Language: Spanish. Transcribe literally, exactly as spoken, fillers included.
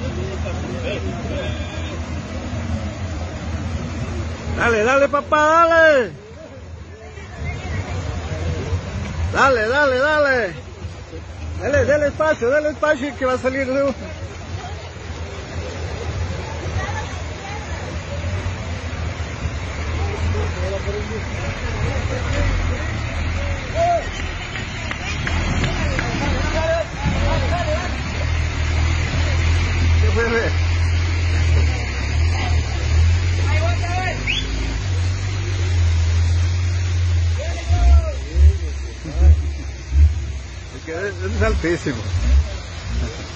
Dale, dale, papá, dale. Dale, dale, dale. Dale, dale espacio, dale espacio que va a salir luego. ¿Qué fue, ve? Es que es altísimo.